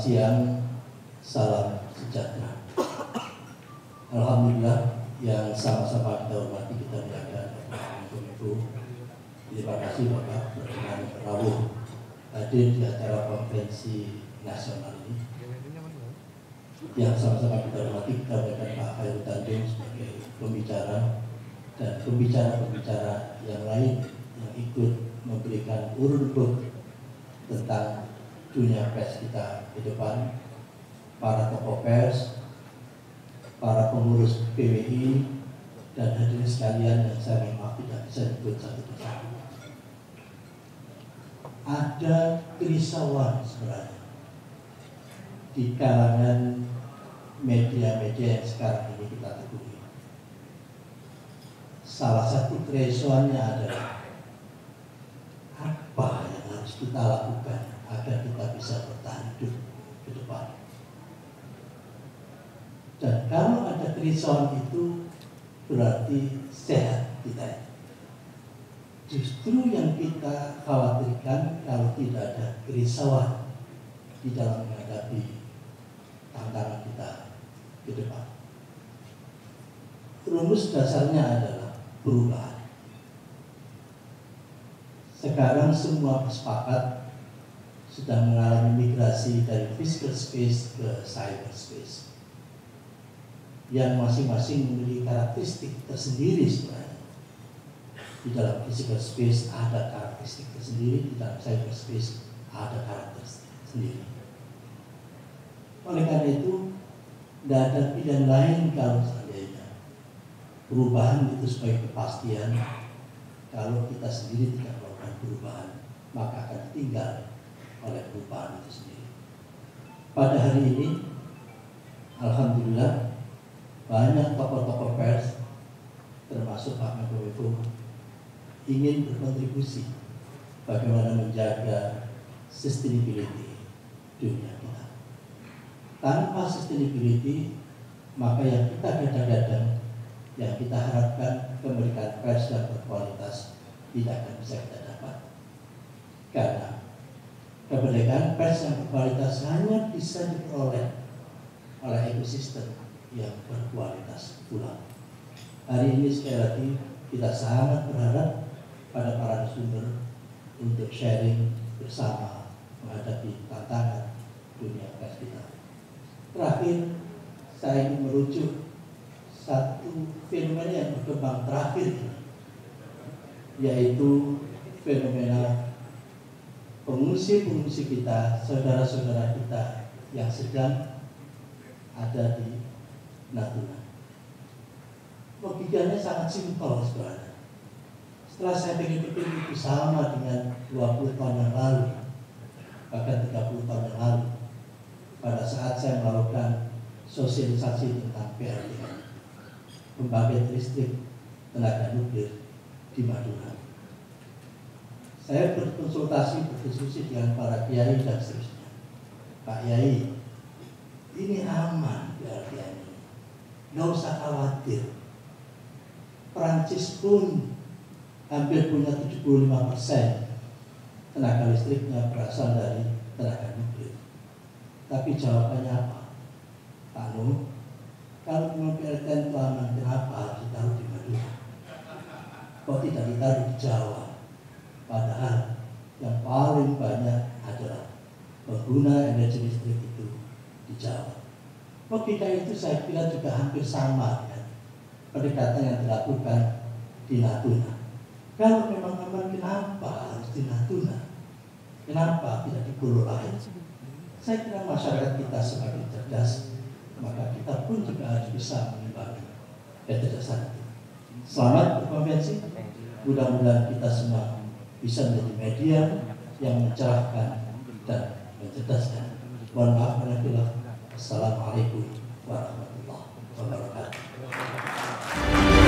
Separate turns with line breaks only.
siang, salam sejahtera. Alhamdulillah yang sama-sama kita hormati, kita muliakan Kominfo. Terima kasih Bapak berkenan rawuh hadir di acara konferensi nasional ini. Yang sama-sama kita hormati, kita muliakan Pak Hairul Tanjung sebagai pembicara dan pembicara-pembicara yang lain yang ikut memberikan urun tentang dunia pers kita ke depan, para tokoh pers, para pengurus PWI, dan hadirin sekalian yang saya maaf tidak bisa disebut satu persatu. Ada kerisauan sebenarnya di kalangan media-media yang sekarang ini kita tekuni. Salah satu kerisauannya adalah apa yang harus kita lakukan agar kita bisa bertahan hidup ke depan. Dan kalau ada kerisauan itu berarti sehat kita. Justru yang kita khawatirkan kalau tidak ada kerisauan di dalam menghadapi tantangan kita ke depan. Rumus dasarnya adalah perubahan. Sekarang semua sepakat sedang mengalami migrasi dari physical space ke cyberspace yang masing-masing memiliki karakteristik tersendiri sebenarnya. Di dalam physical space ada karakteristik tersendiri, di dalam cyberspace ada karakteristik sendiri. Oleh karena itu, tidak ada pilihan lain kalau seandainya perubahan itu sebagai kepastian. Kalau kita sendiri tidak melakukan perubahan, maka akan ditinggal oleh perubahan itu sendiri. Pada hari ini, alhamdulillah, banyak tokoh-tokoh pers, termasuk Pak Menko, ingin berkontribusi bagaimana menjaga sustainability dunia kita. Tanpa sustainability, maka yang kita gadang-gadang, yang kita harapkan kemerdekaan pers yang berkualitas tidak akan bisa kita dapat. Karena kemerdekaan pers yang berkualitas hanya bisa diperoleh oleh ekosistem yang berkualitas pula. Hari ini sekali lagi kita sangat berharap pada para narasumber untuk sharing bersama menghadapi tantangan dunia pers kita. Terakhir, saya ingin merujuk satu fenomena yang berkembang terakhir, yaitu fenomena pengungsi-pengungsi kita, saudara-saudara kita yang sedang ada di Natuna. Logikanya sangat simpel sebenarnya. Setelah saya pikir-pikir itu sama dengan 20 tahun yang lalu, bahkan 30 tahun yang lalu, pada saat saya melakukan sosialisasi tentang PLTN, pembangkit listrik tenaga nuklir di Madura. Saya berdiskusi dengan para kiai dan seterusnya. Pak Yai, ini aman PLTN ini, nggak usah khawatir. Perancis pun hampir punya 75% tenaga listriknya berasal dari tenaga nuklir. Tapi jawabannya apa? Pak Nur, kalau memang PLTN itu aman, kenapa harus ditaruh di Madura? Kok tidak ditaruh di Jawa? Padahal yang paling banyak adalah pengguna energi listrik itu di Jawa. Logika itu saya kira juga hampir sama dengan pendekatan yang dilakukan di Natuna. Kalau memang aman, kenapa harus di Natuna? Kenapa tidak di pulau lain? Saya kira masyarakat kita semakin cerdas, maka kita pun juga harus bisa mengimbangi kecerdasan itu. Selamat berkonvensi. Mudah-mudahan kita semua bisa menjadi media yang mencerahkan dan mencerdaskan. Mohon maaf menafsirkan. Assalamualaikum warahmatullahi wabarakatuh.